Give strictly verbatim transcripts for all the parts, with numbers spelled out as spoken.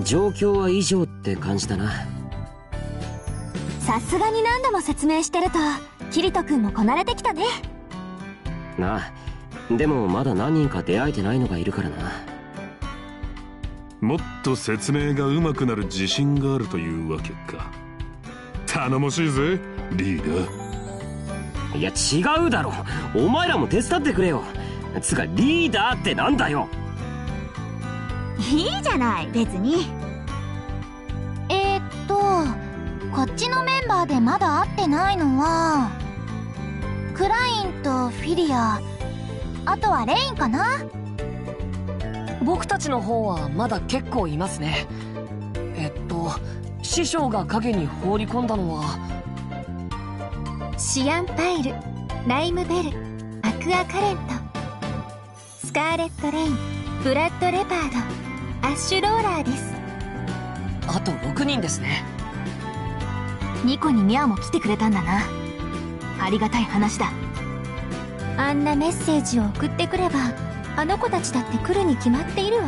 状況は以上って感じだな。 さすがに何度も説明してるとキリト君もこなれてきたね。 なあ、でもまだ何人か出会えてないのがいるからな。 もっと説明が上手くなる自信があるというわけか。頼もしいぜリーダー。いや違うだろ、お前らも手伝ってくれよ。つかリーダーってなんだよ。 いいじゃない別に。えー、っとこっちのメンバーでまだ会ってないのはクラインとフィリア、あとはレインかな。 僕たちの方はまだ結構いますね。えっと師匠が影に放り込んだのはシアンパイル、ライムベル、アクアカレント、スカーレット・レイン、ブラッド・レパード、アッシュ・ローラーです。 あとろくにんですね。 ニコにミャオも来てくれたんだな。ありがたい話だ。あんなメッセージを送ってくればあの子たちだって来るに決まっているわ。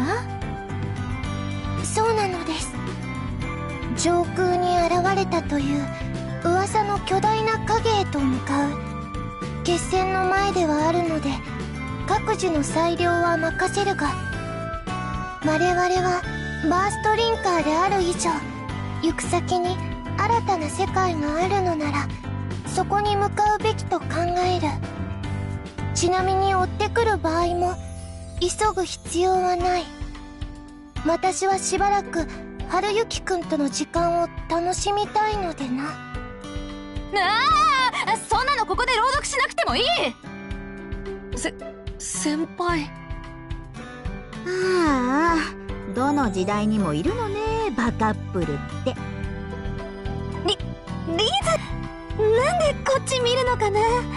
そうなのです。上空に現れたという噂の巨大な影へと向かう。決戦の前ではあるので各自の裁量は任せるが、我々はバーストリンカーである以上、行く先に新たな世界があるのならそこに向かうべきと考える。ちなみに追ってくる場合も急ぐ必要はない。私はしばらく春雪くんとの時間を楽しみたいのでな。ああ、そんなのここで朗読しなくてもいい。 せ、先輩。 ああ、どの時代にもいるのねバカップルって。 リ、リーズ、なんでこっち見るのかな。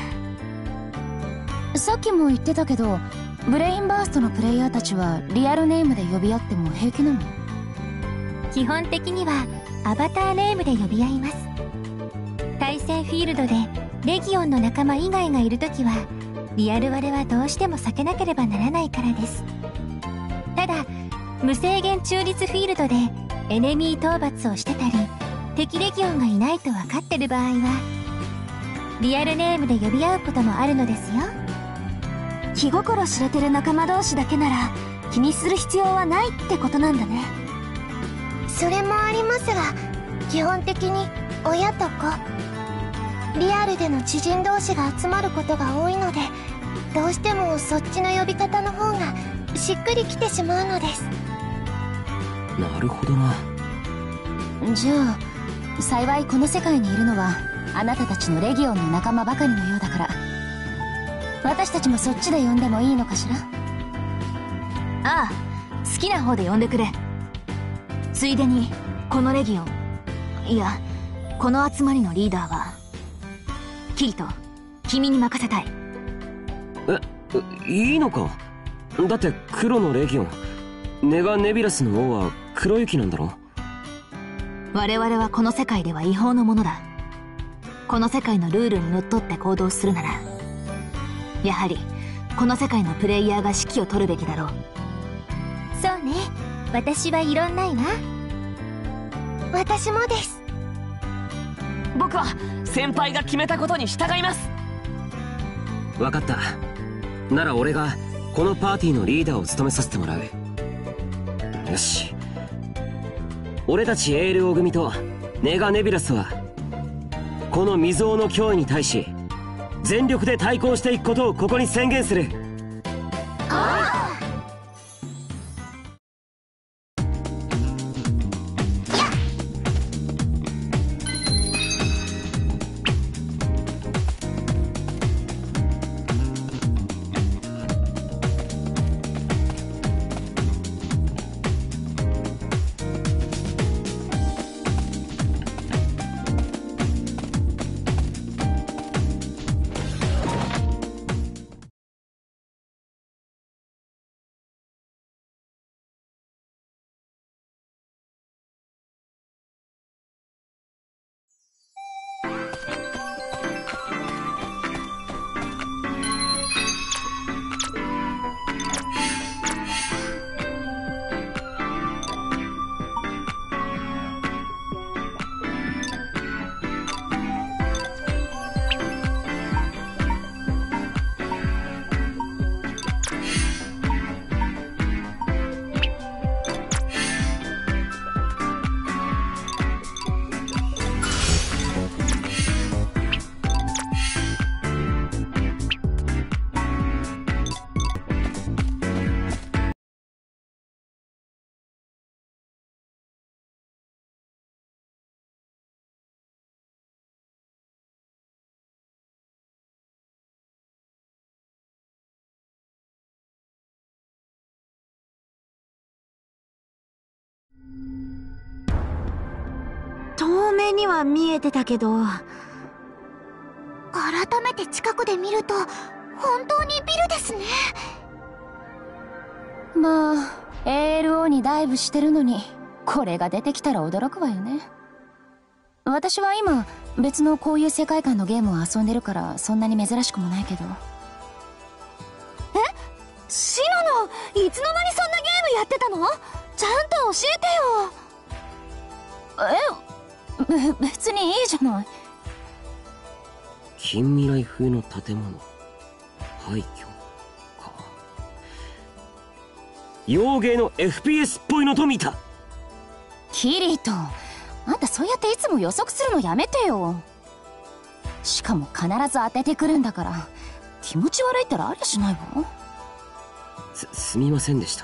さっきも言ってたけどブレインバーストのプレイヤーたちはリアルネームで呼び合っても平気なの？基本的にはアバターネームで呼び合います。対戦フィールドでレギオンの仲間以外がいるときはリアル割れはどうしても避けなければならないからです。ただ無制限中立フィールドでエネミー討伐をしてたり敵レギオンがいないと分かってる場合はリアルネームで呼び合うこともあるのですよ。気心知れてる仲間同士だけなら気にする必要はないってことなんだね。それもありますが、基本的に親と子、リアルでの知人同士が集まることが多いので、どうしてもそっちの呼び方の方がしっくりきてしまうのです。 なるほどな。 じゃあ幸いこの世界にいるのはあなたたちのレギオンの仲間ばかりのようだから、私たちもそっちで呼んでもいいのかしら。ああ、好きな方で呼んでくれ。ついでにこのレギオン、いやこの集まりのリーダーはキリト、君に任せたい。 え、いいのか。だって黒のレギオン、ネガネビラスの王は黒雪なんだろ。 我々はこの世界では違法のものだ。この世界のルールにのっとって行動するならやはりこの世界のプレイヤーが指揮を取るべきだろう。そうね、私はいろんないわ。私もです。 僕は先輩が決めたことに従います。 分かった。なら俺がこのパーティーのリーダーを務めさせてもらう。よし、俺たちエールオ組とネガネビラスはこの未曾有の脅威に対し全力で対抗していくことをここに宣言する。 目には見えてたけど。 改めて近くで見ると本当にビルですね。まあ エーエルオー にダイブしてるのにこれが出てきたら驚くわよね。私は今別のこういう世界観のゲームを遊んでるからそんなに珍しくもないけど。え、シノノ、いつの間にそんなゲームやってたの？ちゃんと教えてよ。え、べ別にいいじゃない。 近未来風の建物、廃墟か。洋芸の エフピーエス っぽいのと見た。 キリト、あんたそうやっていつも予測するのやめてよ。しかも必ず当ててくるんだから気持ち悪いったらありゃしないわ。 す、すみませんでした。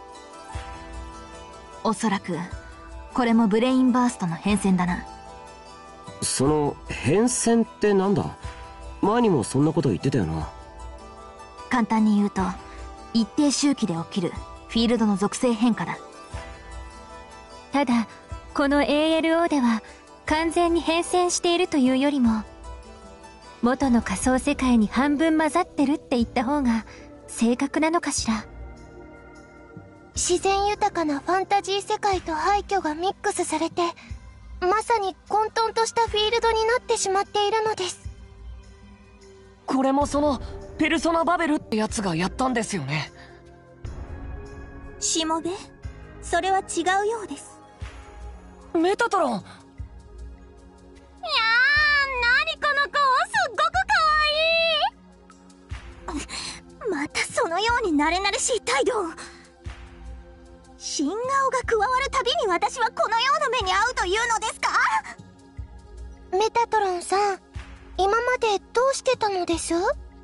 おそらくこれもブレインバーストの変遷だな。 その変遷ってなんだ？前にもそんなこと言ってたよな。 簡単に言うと一定周期で起きるフィールドの属性変化だ。 ただこの エーエルオー では完全に変遷しているというよりも元の仮想世界に半分混ざってるって言った方が正確なのかしら。自然豊かなファンタジー世界と廃墟がミックスされてまさに混沌としたフィールドになってしまっているのです。 これもそのペルソナバベルってやつがやったんですよね。 しもべ、それは違うようです。 メタトロン。いやー、 何この子、すっごくかわいい。またそのように慣れ慣れしい態度。新顔が加わるたびに私はこのような目に遭うというのですか？メタトロンさん、今までどうしてたのです？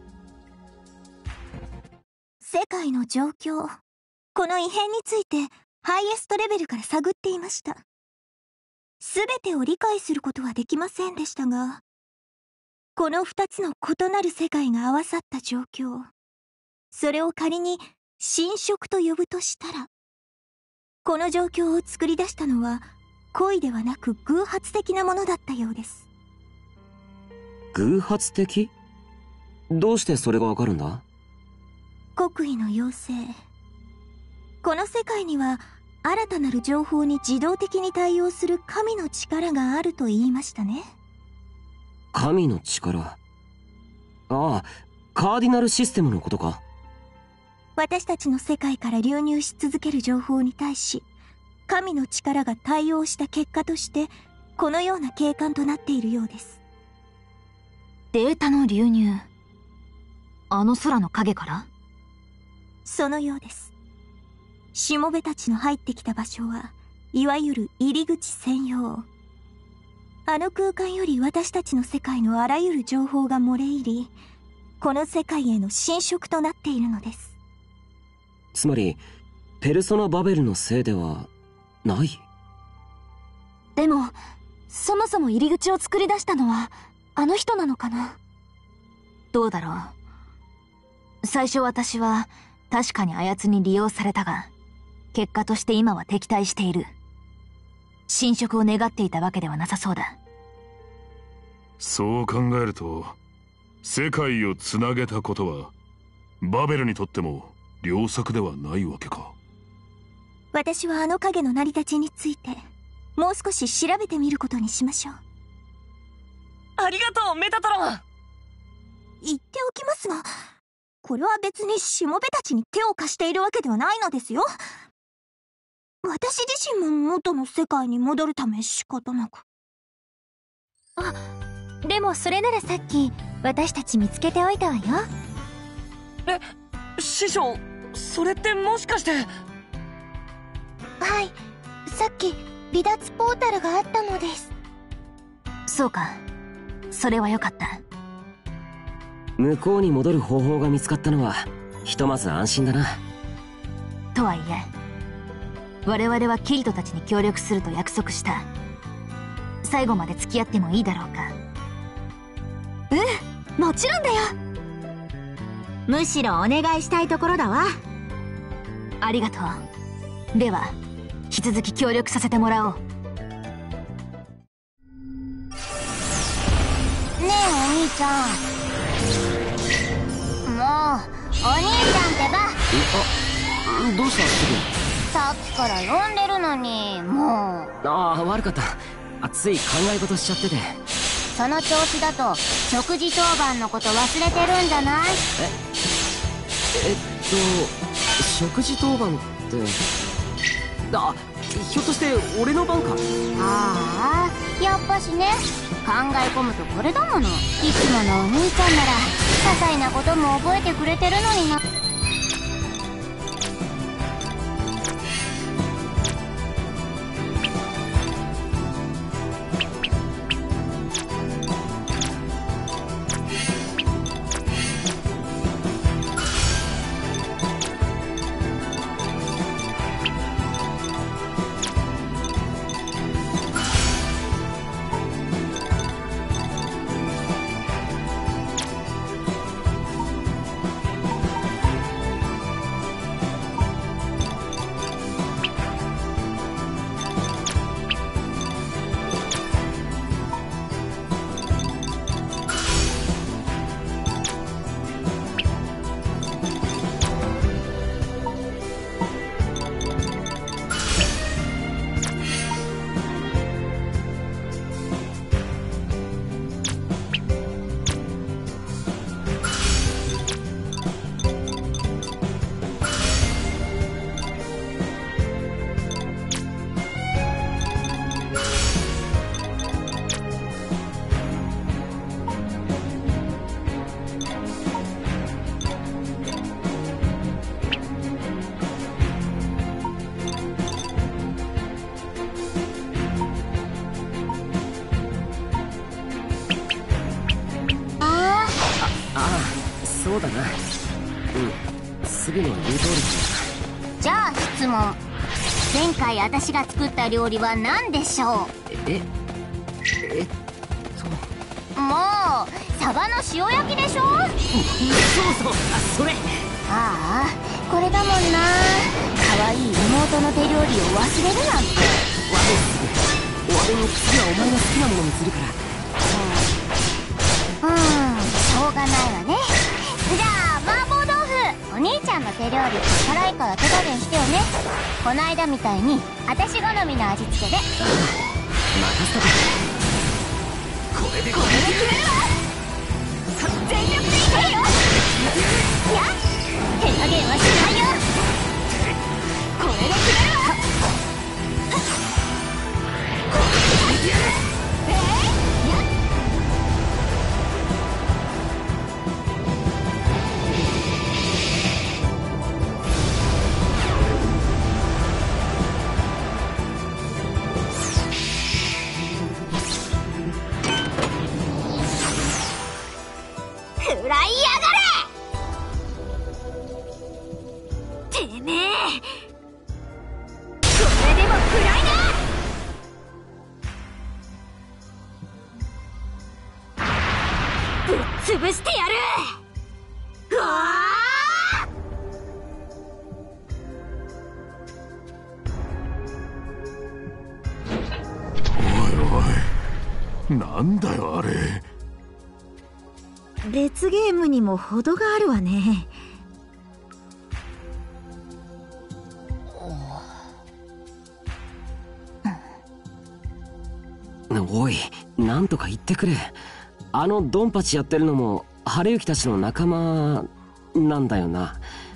世界の状況、この異変についてハイエストレベルから探っていました。全てを理解することはできませんでしたが、この二つの異なる世界が合わさった状況、それを仮に侵食と呼ぶとしたら、この状況を作り出したのは故意ではなく偶発的なものだったようです。 偶発的？どうしてそれがわかるんだ？ 国威の要請。この世界には新たなる情報に自動的に対応する神の力があると言いましたね。 神の力。ああ、カーディナルシステムのことか。 私たちの世界から流入し続ける情報に対し神の力が対応した結果としてこのような景観となっているようです。 データの流入、あの空の影から？ そのようです。しもべたちの入ってきた場所はいわゆる入り口専用。あの空間より私たちの世界のあらゆる情報が漏れ入り、この世界への侵食となっているのです。 つまりペルソナバベルのせいではない？ でもそもそも入り口を作り出したのはあの人なのかな？ どうだろう。最初私は確かにあやつに利用されたが、結果として今は敵対している。侵食を願っていたわけではなさそうだ。 そう考えると世界をつなげたことはバベルにとっても良作ではないわけか。 私はあの影の成り立ちについてもう少し調べてみることにしましょう。 ありがとうメタトロン。 言っておきますが、これは別にしもべたちに手を貸しているわけではないのですよ。私自身も元の世界に戻るため仕方なく。あ、でもそれならさっき私たち見つけておいたわよ。 え、師匠、それってもしかして。 はい、さっき離脱ポータルがあったのです。 そうか、それはよかった。 向こうに戻る方法が見つかったのはひとまず安心だな。 とはいえ我々はキリトたちに協力すると約束した。最後まで付き合ってもいいだろうか？ うん、もちろんだよ。 むしろお願いしたいところだわ。 ありがとう。では引き続き協力させてもらおう。 ちゃん。もうお兄ちゃんってば。 あ、どうしたすぐ。 さっきから呼んでるのにもう。 ああ、悪かった。あ、つい考え事しちゃってて。 その調子だと食事当番のこと忘れてるんじゃない？ ええっと食事当番って、あ、ひょっとして俺の番か？ ああ、やっぱしね。考え込むとこれだもの。いつものお兄ちゃんなら些細なことも覚えてくれてるのにな。 そうだな。うん、すぐの言う通りだ。 じゃあ質問。前回私が作った料理は何でしょう？ ええっともうサバの塩焼きでしょ？ そうそう、あ、それ。 ああ、これだもんな。可愛い妹の手料理を忘れるなんて。 わべすぐおわべに次はお前の好きなものにするから。 うん、しょうがないわね。じゃあ麻婆豆腐、お兄ちゃんの手料理辛いから手加減してよね。この間みたいに私好みの味付けで。 任せたか。これでこれで決めるわ。全力でいけるよ。 いや、手加減はしないよ。これで決めるわ。えー、やっ食らいやがれ！てめえ、これでも食らいな！ぶっ潰してやる！うわあ！ おいおい、なんだよあれ。 別ゲームにも程があるわね。 おい、なんとか言ってくれ。あのドンパチやってるのも晴行たちの仲間なんだよな。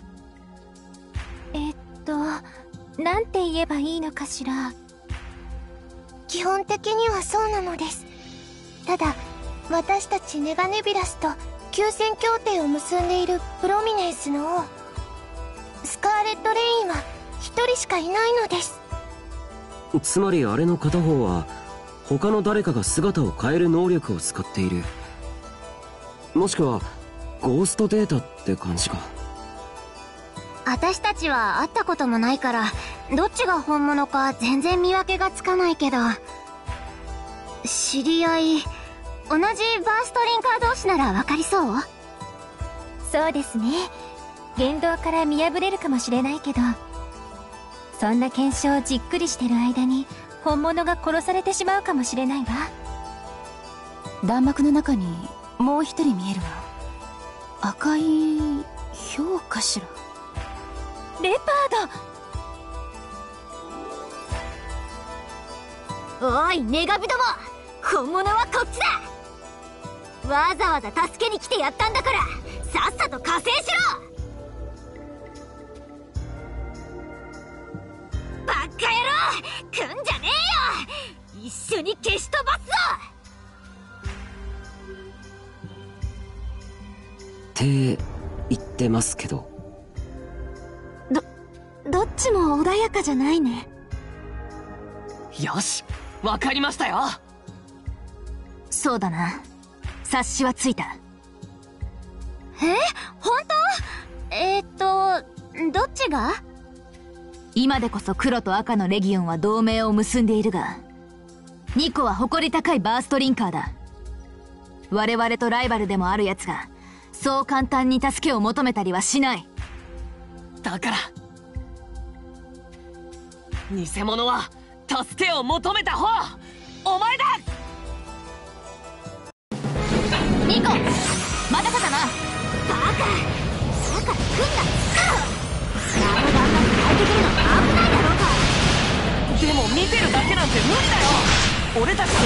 えっと、なんて言えばいいのかしら。基本的にはそうなのです。ただ私たちネガネビラスと休戦協定を結んでいるプロミネンスの王スカーレット・レインは一人しかいないのです。 つまりあれの片方は他の誰かが姿を変える能力を使っている、もしくはゴーストデータって感じか。 私たちは会ったこともないからどっちが本物か全然見分けがつかないけど、知り合い、同じバーストリンカー同士なら分かりそう？ そうですね。言動から見破れるかもしれないけど、そんな検証をじっくりしてる間に本物が殺されてしまうかもしれないわ。 弾幕の中にもう一人見えるわ。赤いヒョウかしら。 レパード。 おい女神ども、本物はこっちだ。わざわざ助けに来てやったんだから、さっさと加勢しろ。バッカ野郎、来んじゃねえよ。一緒に消し飛ばすぞ。 って言ってますけど。 どどっちも穏やかじゃないね。 よし、わかりましたよ。 そうだな、察しはついた。 え、本当？えー、っとどっちが？ 今でこそ黒と赤のレギオンは同盟を結んでいるが、ニコは誇り高いバーストリンカーだ。我々とライバルでもある奴がそう簡単に助けを求めたりはしない。 だから偽物は助けを求めた方、お前だ。 ニコ、まだかだな。 バカ、だから来んな。あの旦那に変えてくるの危ないだろうか。 でも見てるだけなんて無理だよ。俺たち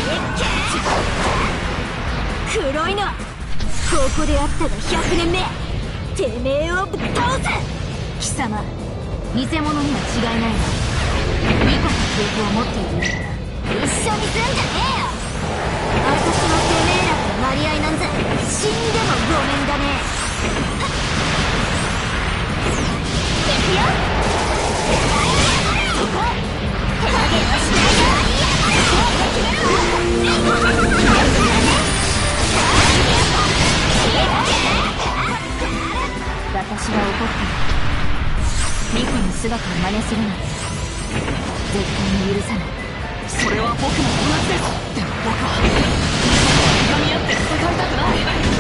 黒いの、ここであったがひゃくねんめ。てめえをぶっ倒す。 貴様、偽物には違いないが、ニコの記憶を持っているんだから一緒にすんじゃねえよ。私のてめえらとなり合いなんざ死んでもごめんだね。行くよ。手加減はしないよ。 私が怒ってニコの姿を真似するなんて絶対に許さない。 それは僕も同じです。でも僕はニコといがみ合って戦いたくない。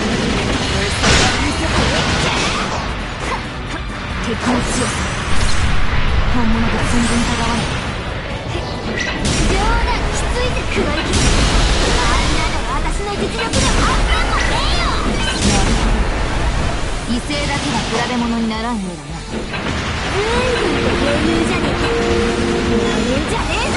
敵の強さ、本物と全然たがわない。 冗談きついぜ、配りきり。あんなの私の実力で半分もねえよ。 なるほど、威勢だけは比べ物にならんようだな。 ずいぶんと余裕じゃねえか。余裕じゃねえぞ。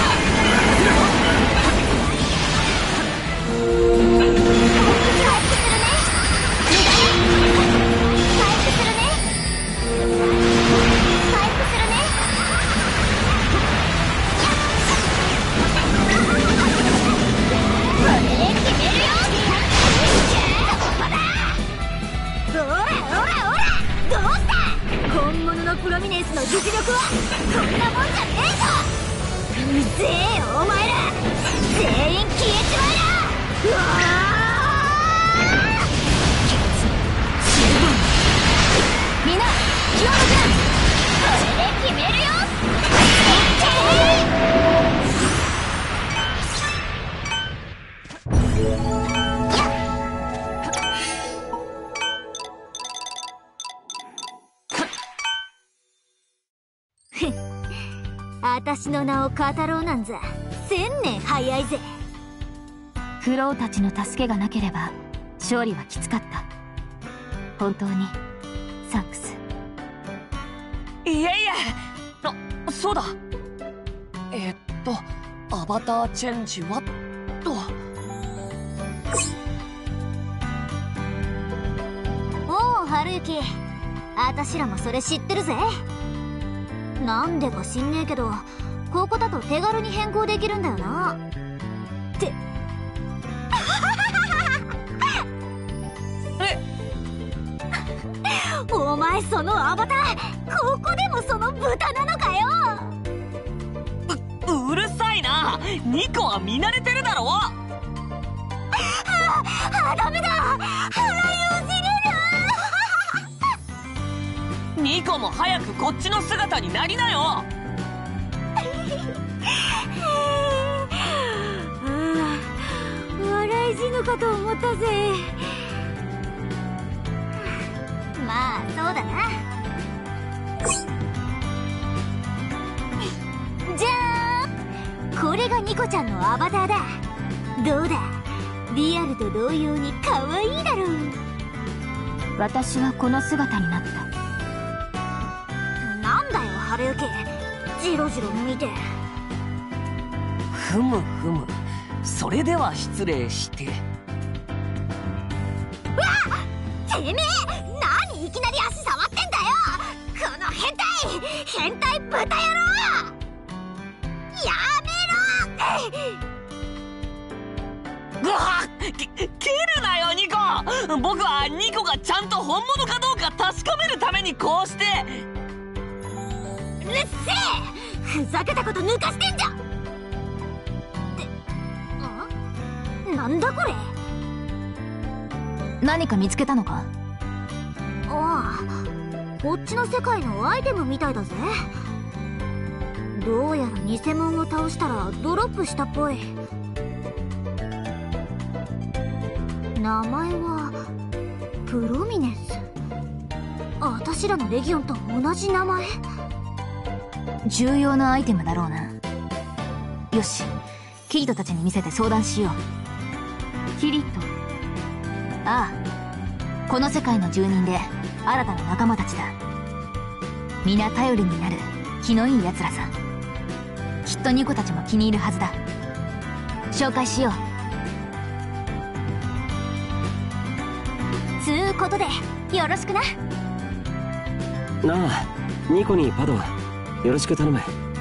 プロミネンスの実力はこんなもんじゃねえぞ。うぜえよお前ら、全員消えちまえな。うわみんな気を抜くな。 これで決めるよ。私の名を語ろうなんざ千年早いぜ。 クロウたちの助けがなければ勝利はきつかった。本当にサンクス。 いえいえ。あ、そうだ。えー、っとアバターチェンジはと。 おう春雪、あたしらもそれ知ってるぜ。なんでか知んねえけど、ここだと手軽に変更できるんだよな。ってお前そのアバター、ここでもその豚なのかよ。 う、うるさいな。ニコは見慣れてるだろ。 ああ、ダメだ、腹用しねえな。ニコも早くこっちの姿になりなよ。 笑い死ぬかと思ったぜ。まあそうだな。じゃーん、これがニコちゃんのアバターだ。どうだ、 リアルと同様に可愛いだろう。 私はこの姿になった。 なんだよ春雪、ジロジロ見て。 ふむふむ、それでは失礼して。 うわっ、てめえ何いきなり足触ってんだよ、この変態変態豚野郎。やめろ。 うわっ、け蹴るなよニコ。僕はニコがちゃんと本物かどうか確かめるためにこうして。 うっせえ、ふざけたこと抜かしてんじゃん。ってなんだこれ。 何か見つけたのか？ ああ、こっちの世界のアイテムみたいだぜ。どうやら偽物を倒したらドロップしたっぽい。名前はプロミネンス。あたしらのレギオンと同じ名前。 重要なアイテムだろうな。よし、キリトたちに見せて相談しよう。キリト。ああ、この世界の住人で新たな仲間たちだ。皆頼りになる気のいい奴らさ。きっとニコたちも気に入るはずだ。紹介しよう。 つうことでよろしくな。 なあ、ニコにパドよろしく頼む。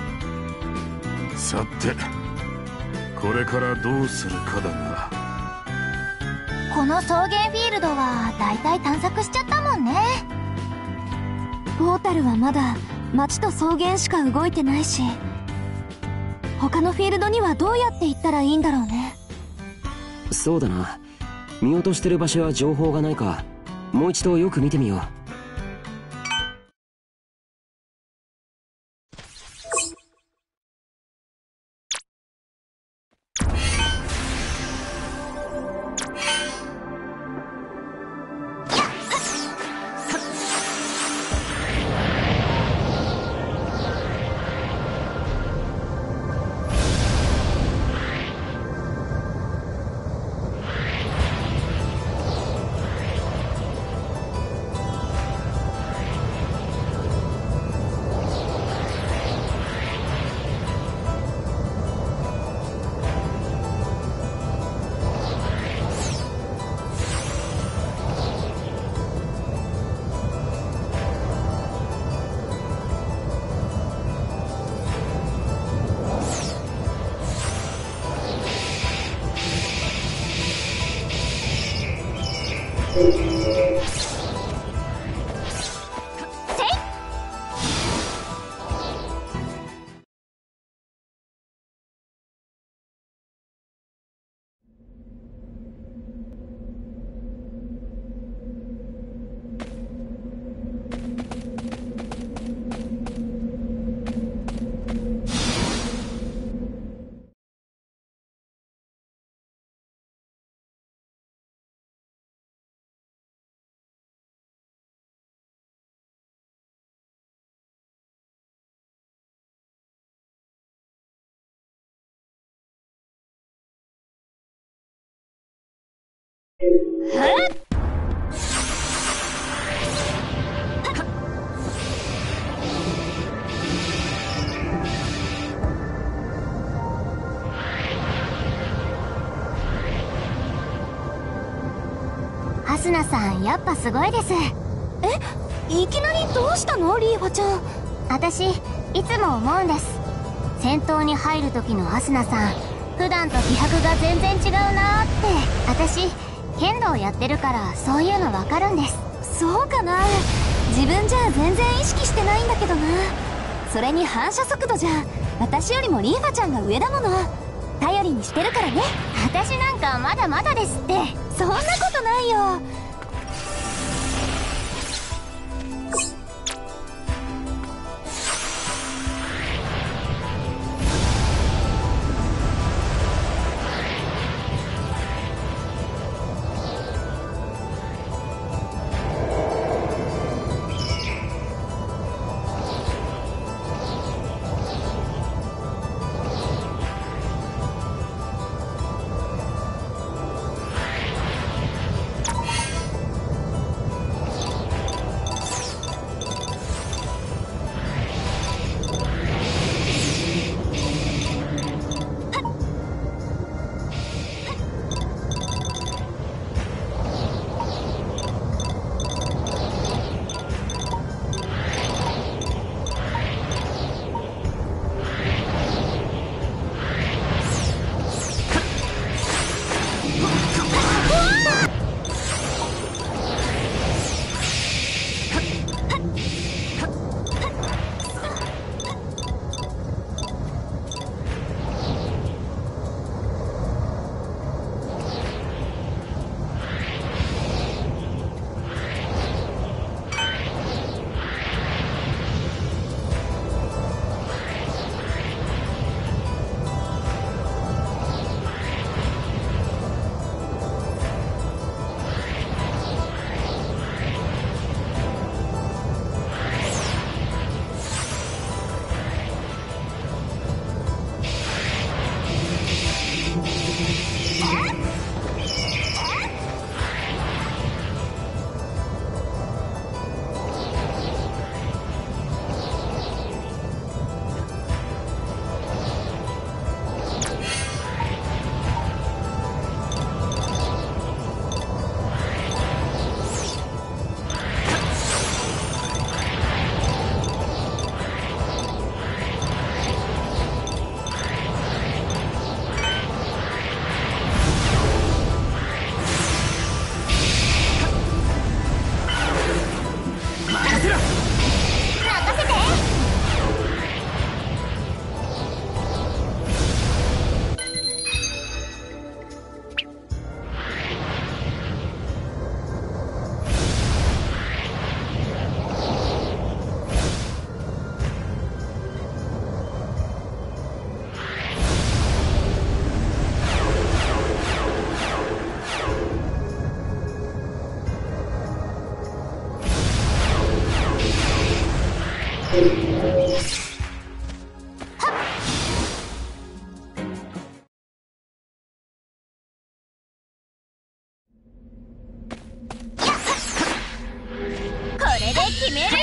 さてこれからどうするかだが、 この草原フィールドはだいたい探索しちゃったもんね。 ポータルはまだ街と草原しか動いてないし、他のフィールドにはどうやって行ったらいいんだろうね。 そうだな、見落としてる場所や情報がないかもう一度よく見てみよう。 ハスナさんやっぱすごいです。 え、いきなりどうしたのリーファちゃん。 私いつも思うんです。戦闘に入る時のアスナさん、普段と気迫が全然違うなーって。私剣道やってるからそういうのわかるんです。 そうかな、自分じゃ全然意識してないんだけどな。それに反射速度じゃ私よりもリーファちゃんが上だもの。頼りにしてるからね。 私なんかまだまだですって。 そんなことないよ。 これで決めるよ。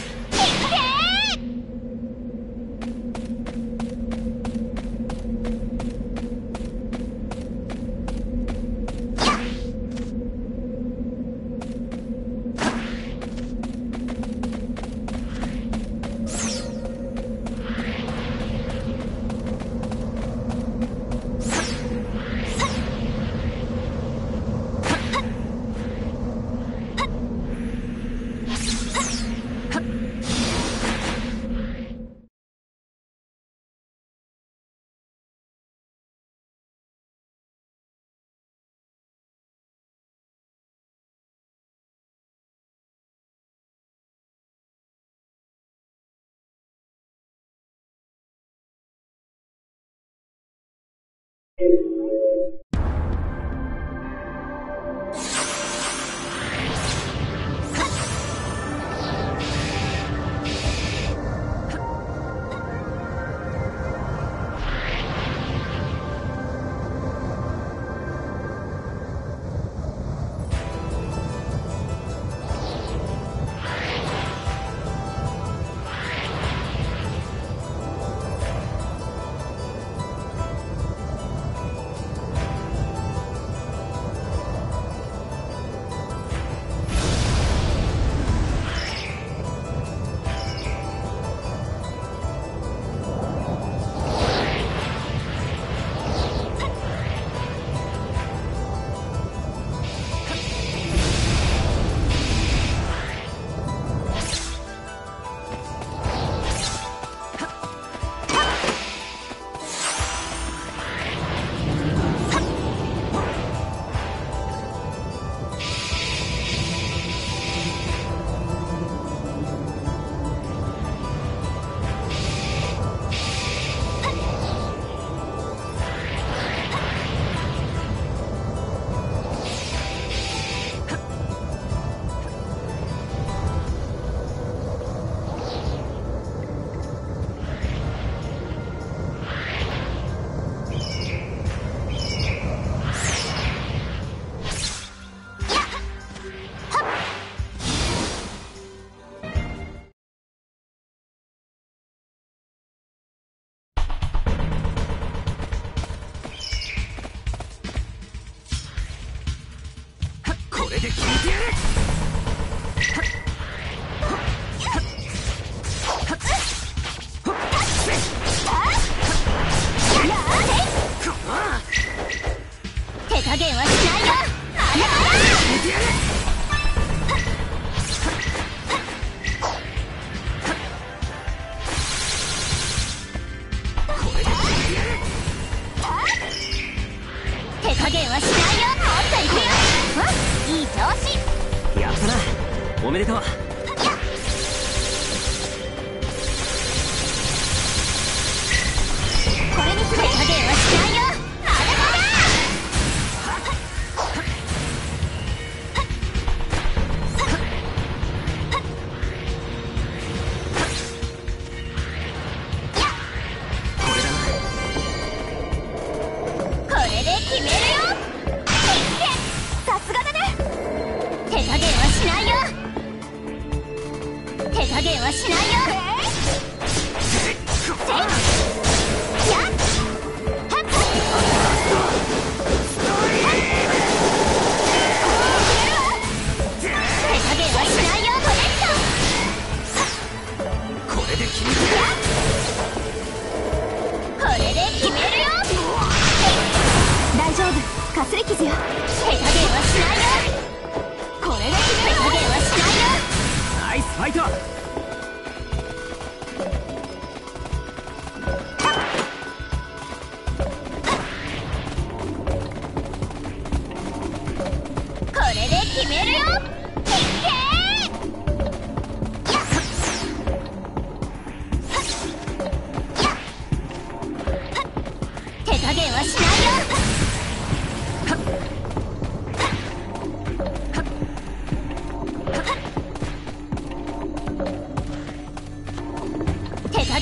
おめでとう。 これにする。手加減はしないよ。これで決めるよ。さすがだね。手加減はしないよ。手加減はしないよ。かすり傷よ。手加減はしないよ。これで決める。手加減はしないよ。 ナイスファイト。 これで決めるよ。手加減はしないよ。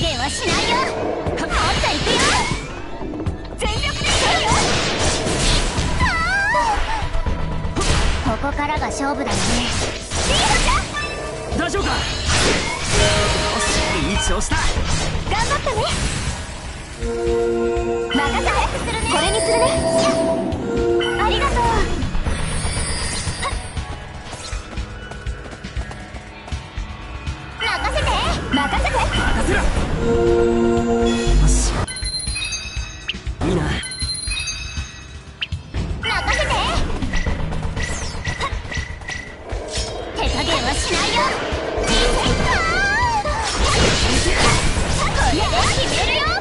加減はしないよ。もっといくよ。全力でいくよ。ここからが勝負だよね。リーファちゃん大丈夫か。よし、いい調子だ。 頑張ってね。任せ早くするね。これにするね。ありがとう。任せて任せて任せろ。よし、いいな。 任せて。手加減はしないよ。これで決めるよ。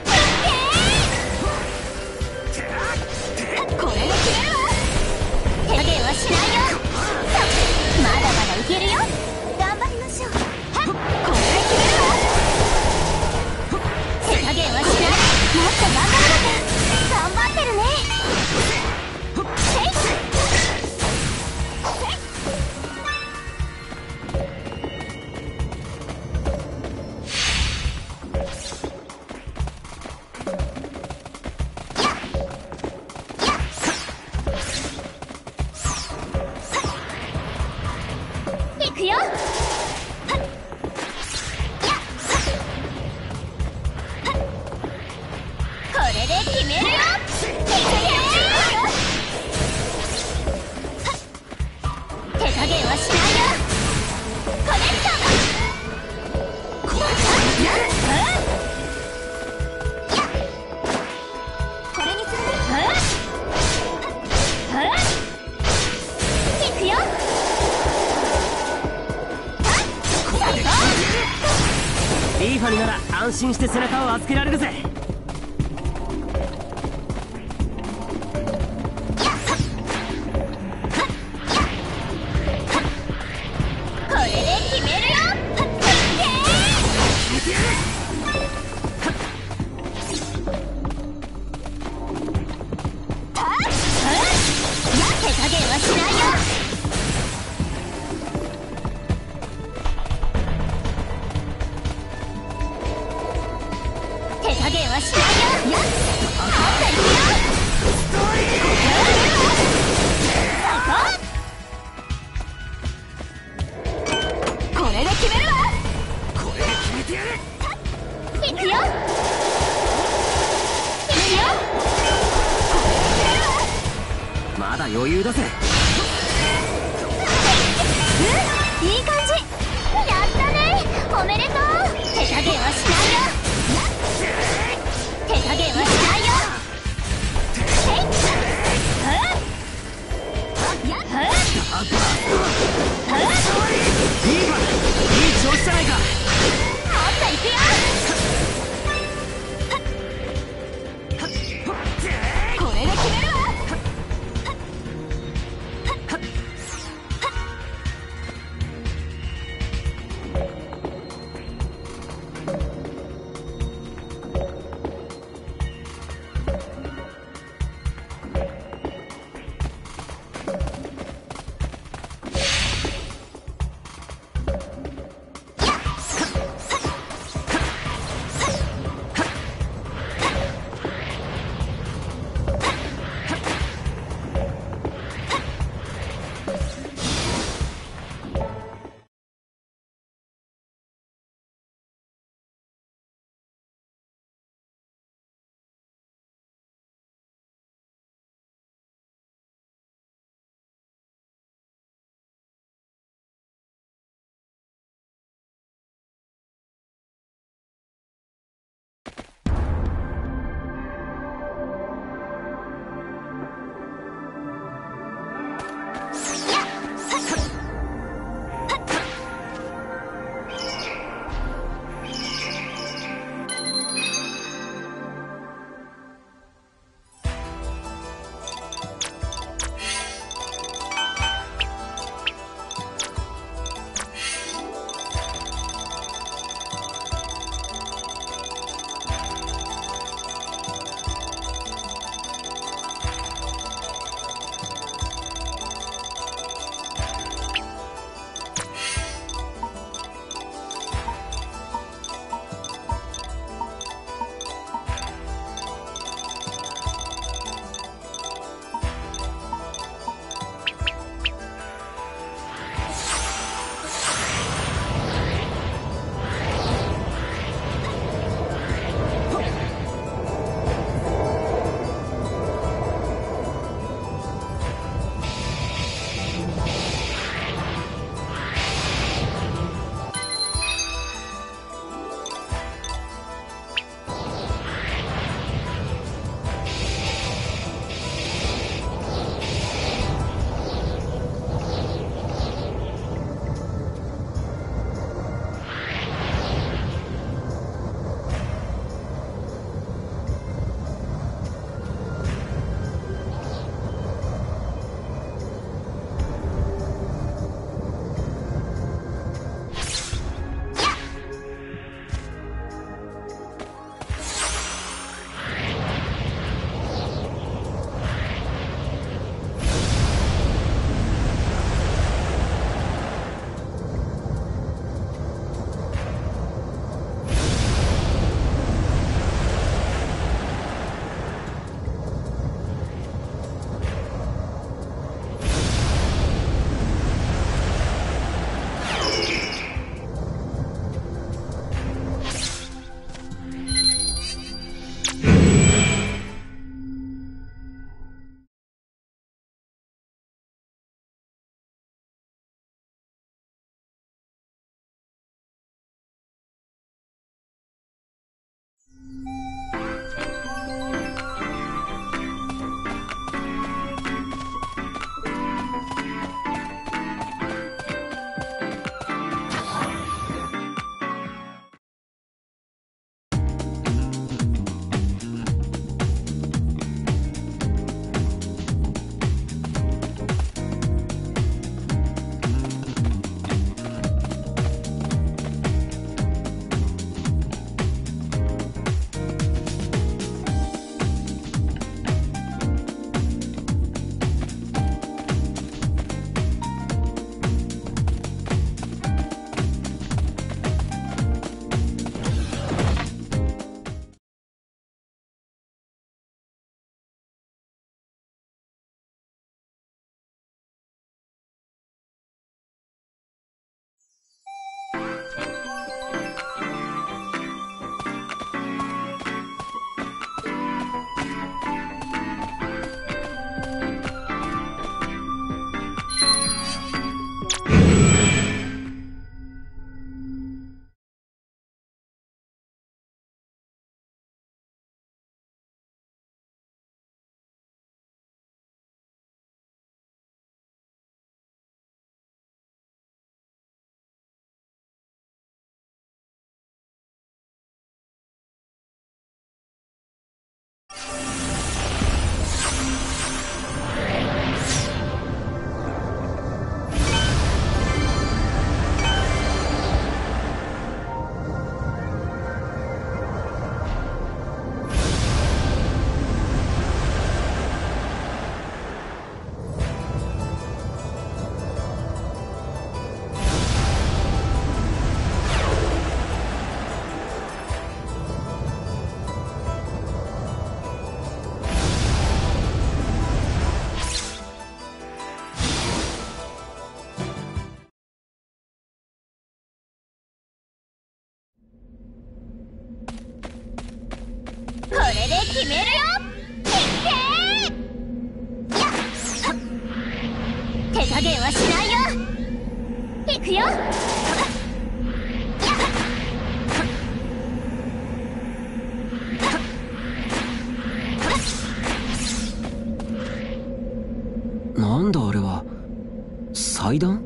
これで決めるわ。手加減はしないよ。まだまだいけるよ。頑張りましょう。これで決めるわ。手加減はしない。もっと頑張らなきゃ。頑張ってるね。せいいくよ。これで決めるよ。手加減はしないよ。コネクト。これにするね。いくよ。 リーファになら安心して背中を預けられるぜ。 これで決めるよ。手加減はしないよ。手加減はしないよ。もっといくよ。これで決めるわ。 これで決めてやる。 いくよ。いくよ。 まだ余裕だぜ。 うん、いい感じ。やったね。おめでとう。手加減はしないよ。手加減はしないよ。へい。やっ。 リーファ、いい調子じゃないか。 もっといくよ。これで決めるわ。 これで決めるよ。いってー。やっ手加減はしないよ。いくよ。 なんだあれは。祭壇？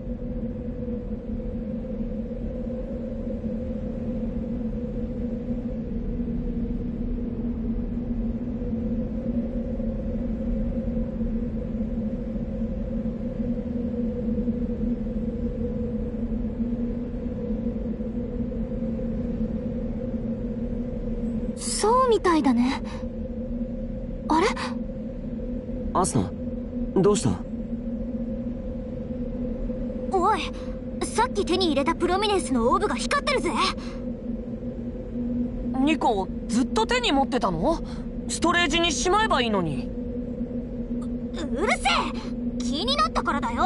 そうみたいだね。あれ？ アスナ、どうした？ おい、さっき手に入れたプロミネンスのオーブが光ってるぜ。 ニコ、ずっと手に持ってたの？ストレージにしまえばいいのに。 う、うるせえ、気になったからだよ。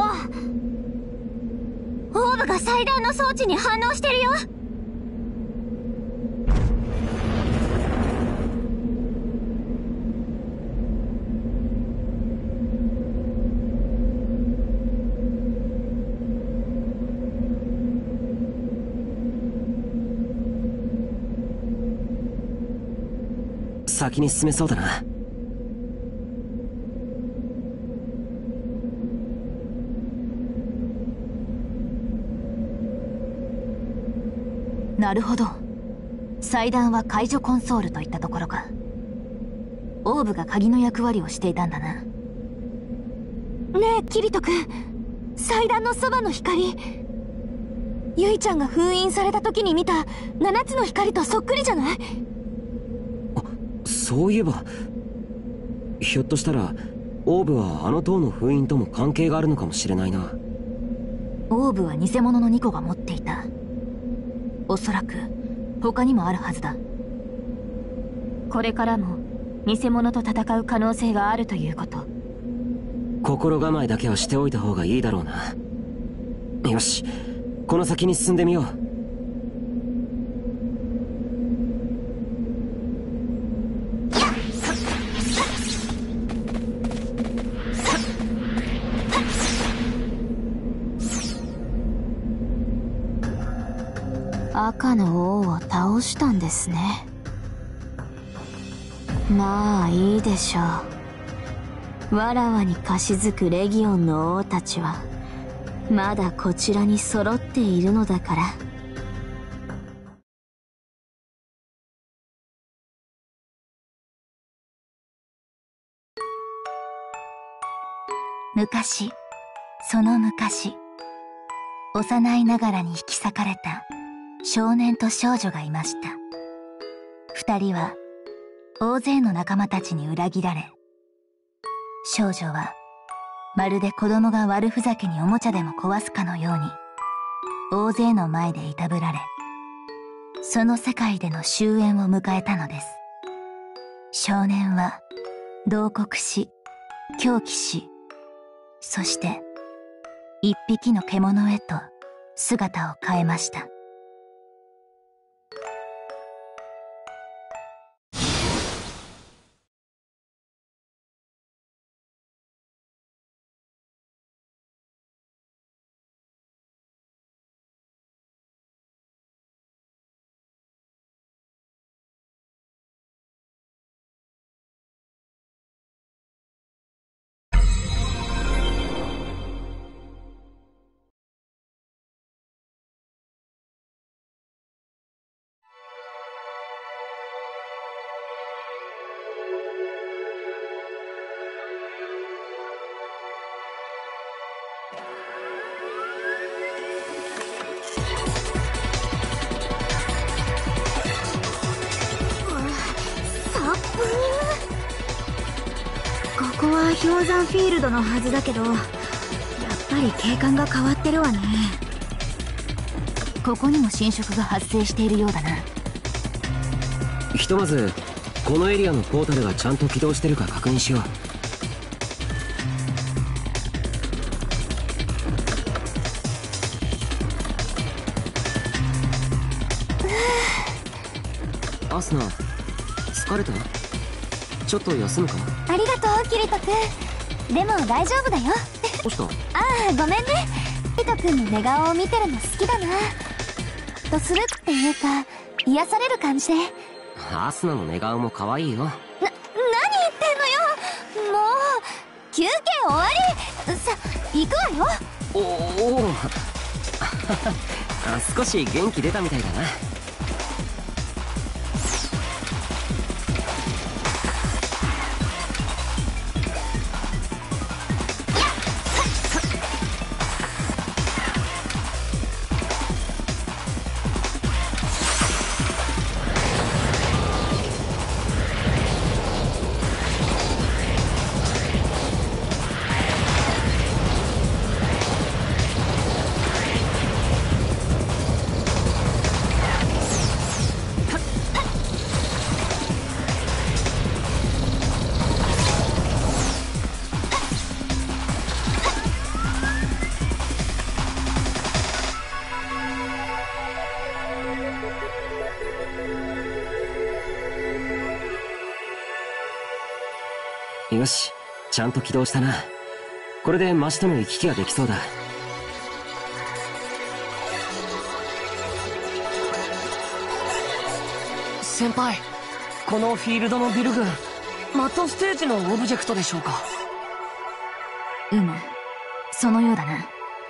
オーブが祭壇の装置に反応してるよ。 先に進めそうだな。 なるほど。祭壇は解除コンソールといったところか。オーブが鍵の役割をしていたんだな。 ねえキリト君、祭壇のそばの光、ユイちゃんが封印された時に見たななつの光とそっくりじゃない？ そういえば、ひょっとしたらオーブはあの塔の封印とも関係があるのかもしれないな。 オーブは偽物のニコが持っていた。おそらく他にもあるはずだ。これからも偽物と戦う可能性があるということ。 心構えだけはしておいた方がいいだろうな。よし、この先に進んでみよう。 赤の王を倒したんですね。まあいいでしょう。わらわに貸し付くレギオンの王たちはまだこちらに揃っているのだから。 昔、その昔、幼いながらに引き裂かれた少年と少女がいました。二人は大勢の仲間たちに裏切られ、少女はまるで子供が悪ふざけにおもちゃでも壊すかのように大勢の前でいたぶられ、その世界での終焉を迎えたのです。少年は慟哭し、狂気し、そして一匹の獣へと姿を変えました。 ここは氷山フィールドのはずだけど、やっぱり景観が変わってるわね。 ここにも侵食が発生しているようだな。 ひとまずこのエリアのポータルがちゃんと起動してるか確認しよう。アスナ、 疲れた？ちょっと休むかな。 ありがとうキリト君。でも大丈夫だよ。 どうした？ ああごめんね。キリト君の寝顔を見てるの好きだな。とするっていうか癒される感じで。 アスナの寝顔も可愛いよ。 な、何言ってんのよ。もう休憩終わり。さ、行くわよ。 おお少し元気出たみたいだな。よし、ちゃんと起動したな。これでマシとの行き来ができそうだ。 先輩、このフィールドのビル群、マットステージのオブジェクトでしょうか？ うむ、そのようだな。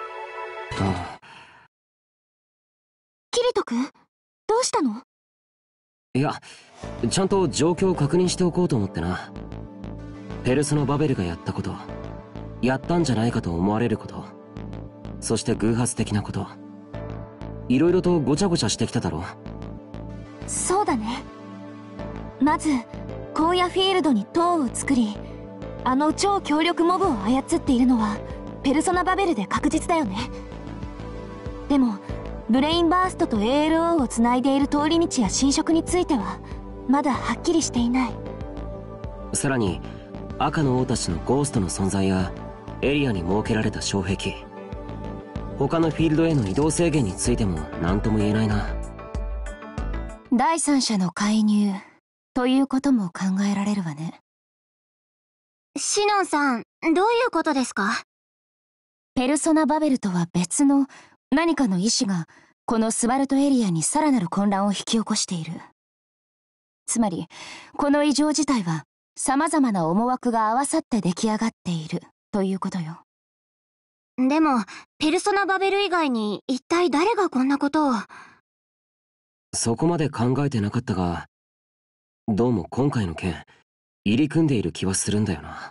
キリト君、どうしたの？ いや、ちゃんと状況を確認しておこうと思ってな。ペルソナ・バベルがやったこと、やったんじゃないかと思われること、そして偶発的なこと、いろいろとごちゃごちゃしてきただろ。 そうだね。まず荒野フィールドに塔を作り、あの超強力モブを操っているのはペルソナ・バベルで確実だよね。でもブレインバーストと エーエルオー をつないでいる通り道や侵食についてはまだはっきりしていない。 さらに赤の王たちのゴーストの存在やエリアに設けられた障壁、他のフィールドへの移動制限についても何とも言えないな。 第三者の介入ということも考えられるわね。 シノンさん、どういうことですか？ ペルソナ・バベルとは別の何かの意志がこのスバルトエリアにさらなる混乱を引き起こしている。つまりこの異常事態は様々な思惑が合わさって出来上がっているということよ。 でもペルソナ・バベル以外に一体誰がこんなことを。 そこまで考えてなかったが、どうも今回の件入り組んでいる気はするんだよな。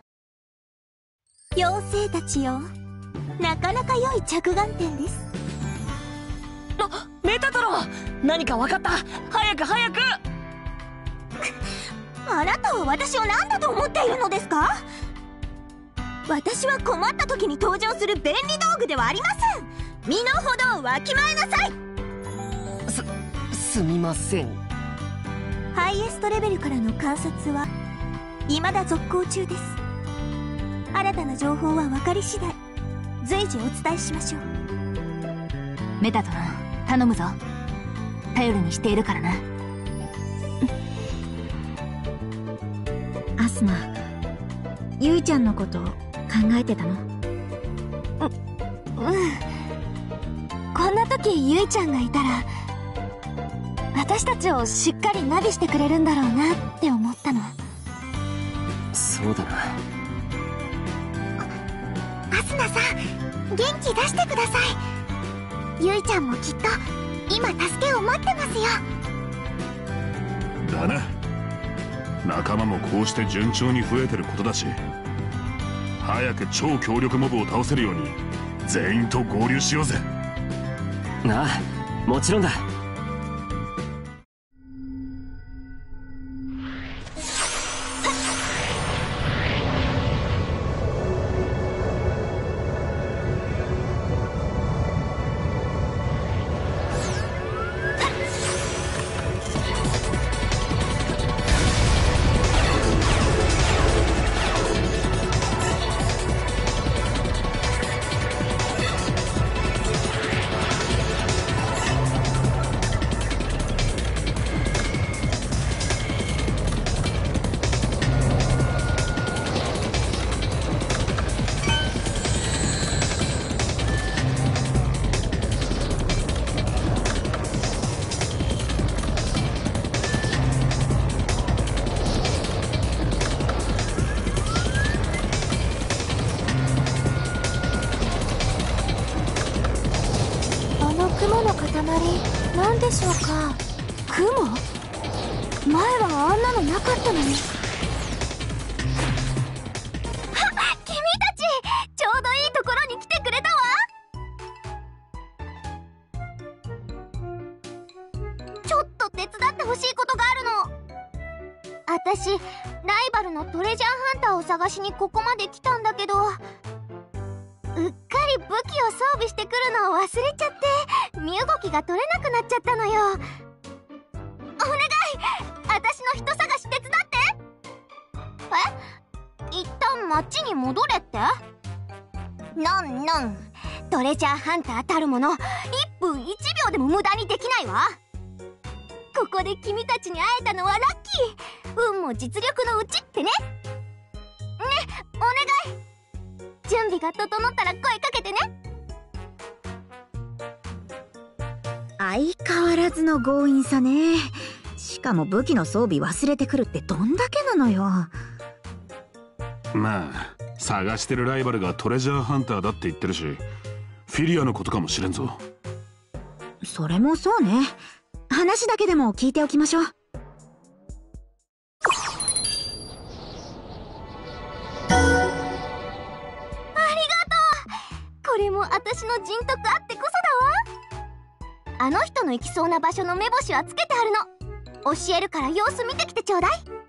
妖精たちよ、なかなか良い着眼点です。 あ、メタトロン、何か分かった。早く早く。 あなたは私を何だと思っているのですか？私は困った時に登場する便利道具ではありません。身の程をわきまえなさい。 す、すみません。 ハイエストレベルからの観察は未だ続行中です。新たな情報は分かり次第随時お伝えしましょう。 メタトロン、頼むぞ。頼りにしているからな。 アスナ、ゆいちゃんのこと考えてたの？う、うん。こんな時ゆいちゃんがいたら私たちをしっかりナビしてくれるんだろうなって思ったの。 そうだな。 アスナさん、元気出してください。ゆいちゃんもきっと今助けを待ってますよ。 だな。仲間もこうして順調に増えてることだし、早く超強力モブを倒せるように全員と合流しようぜ。 ああ、もちろんだ。 何でしょうか。雲？前はあんなのなかったのに。 あ、君たちちょうどいいところに来てくれたわ。ちょっと手伝ってほしいことがあるの。私ライバルのトレジャーハンターを探しにここまで来たんだけど、うっかり武器を装備してくるのを忘れちゃって身動きが取れなくなっちゃったのよ。お願い、私の人探し手伝って。え？一旦町に戻れって？のんのん、トレジャーハンターたるものいっぷんいちびょうでも無駄にできないわ。ここで君たちに会えたのはラッキー。運も実力のうちってね。ね、お願い。準備が整ったら声かけてね。 相変わらずの強引さね。しかも武器の装備忘れてくるってどんだけなのよ。 まあ探してるライバルがトレジャーハンターだって言ってるし、フィリアのことかもしれんぞ。 それもそうね。話だけでも聞いておきましょう。 これも私の人徳あってこそだわ。あの人の行きそうな場所の目星はつけてあるの。教えるから様子見てきてちょうだい。